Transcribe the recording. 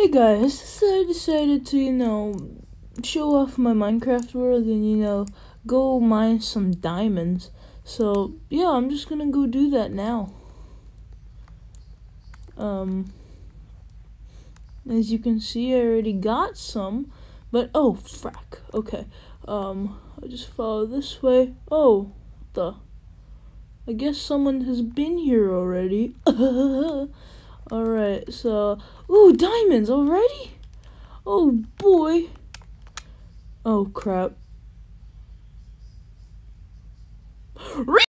Hey guys, so I decided to, show off my Minecraft world and, go mine some diamonds. So, yeah, I'm just gonna go do that now. As you can see, I already got some, but, oh, frack, okay. I'll just follow this way. Oh, what the? I guess someone has been here already. Alright, so, ooh, diamonds already? Oh boy. Oh crap.